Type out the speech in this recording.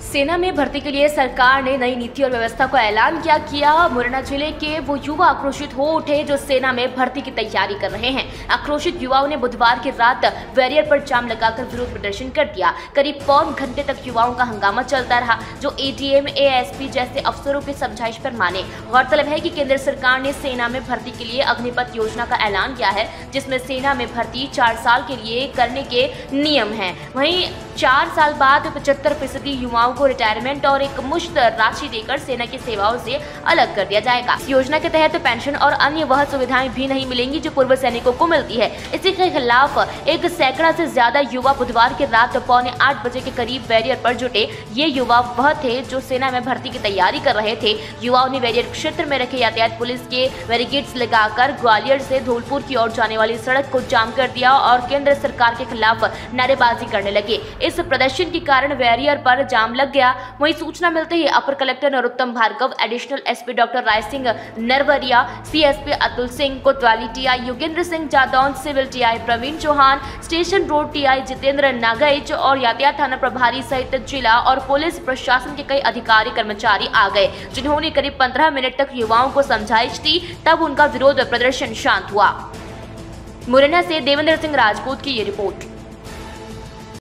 सेना में भर्ती के लिए सरकार ने नई नीति और व्यवस्था को ऐलान किया। मुरैना जिले के वो युवा आक्रोशित हो उठे जो सेना में भर्ती की तैयारी कर रहे हैं। आक्रोशित युवाओं ने बुधवार की रात बैरियर पर जाम लगाकर विरोध प्रदर्शन कर दिया। करीब पौन घंटे तक युवाओं का हंगामा चलता रहा, जो एडीएम, एएसपी जैसे अफसरों की समझाइश पर माने। गौरतलब है कि केंद्र सरकार ने सेना में भर्ती के लिए अग्निपथ योजना का ऐलान किया है, जिसमें सेना में भर्ती 4 साल के लिए करने के नियम हैं। वहीं 4 साल बाद 75% युवाओं को रिटायरमेंट और एक मुश्त राशि देकर सेना की सेवाओं से अलग कर दिया जाएगा। इस योजना के तहत पेंशन और अन्य वह सुविधाएं भी नहीं मिलेंगी जो पूर्व सैनिकों को मिलती है। इसी के खिलाफ एक सैकड़ा से ज्यादा युवा बुधवार की रात 7:45 बजे के करीब बैरियर पर जुटे। ये युवा वह थे जो सेना में भर्ती की तैयारी कर रहे थे। युवाओं ने बैरियर क्षेत्र में रखे यातायात पुलिस के बैरिकेड्स लगाकर ग्वालियर से धौलपुर की ओर जाने वाली सड़क को जाम कर दिया और केंद्र सरकार के खिलाफ नारेबाजी करने लगे। इस प्रदर्शन के कारण बैरियर पर जाम लग गया। वहीं सूचना मिलते ही अपर collector Narottam Bhargava, additional SP doctor Rai Singh Narwaria, CSP Atul Singh, कोतवाली TI Yogendra Singh Jadon, civil TI Praveen Chauhan, station road TI Jitendra Nagaich और यातायात थाना प्रभारी सहित जिला और पुलिस प्रशासन के कई अधिकारी कर्मचारी आ गए, जिन्होंने करीब 15 मिनट तक युवाओं को समझाइश दी। तब उनका विरोध प्रदर्शन शांत हुआ। मुरैना से देवेंद्र सिंह राजपूत की ये रिपोर्ट।